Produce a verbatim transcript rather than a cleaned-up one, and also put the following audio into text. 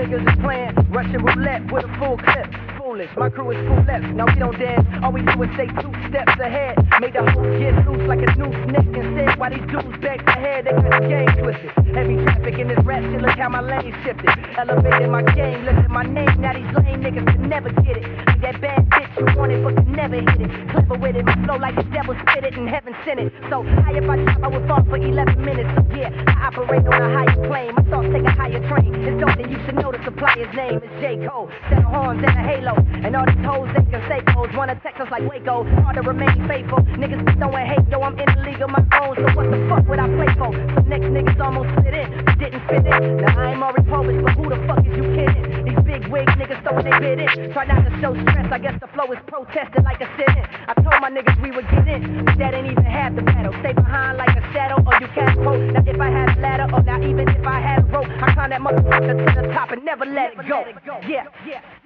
niggas is playing Russian roulette with a full clip. Foolish, my crew is full left. Now we don't dance, all we do is stay two steps ahead. Make the whole get loose like a noose neck. Instead, while these dudes back ahead, they got the game twisted. Heavy traffic in this rap shit, look how my lane shifted. Elevated my game, look at my name. Now these lame niggas can never get it. Like that bad bitch you wanted, but can never hit it. Clever with it, my flow like the devil spit it and heaven sent it. So high if I drop, I would fall for eleven minutes. So yeah, I operate on a higher plane. My thoughts take a higher train. It's dope that you should know the supplier's name is J. Cole. Set of horns and a halo. And all these hoes, they can say goals. Wanna text us like Waco. Hard to remain faithful. Niggas be throwing hate, yo, I'm in the league of my own. So what the fuck would I play for? Some next niggas almost fit in, but didn't fit in. Now I ain't Maury Povich, but who the fuck is you kidding? These big wig niggas throwing their bid in. Try not to show stress, I guess the flow is protested like a sit-in. I told my niggas we would get in, but that ain't even half the battle. Stay behind like a shadow, or you can't quote. Now if I had a ladder, or now even if I had a rope, I climb that motherfucker to the top and never let it go. Yeah, yeah.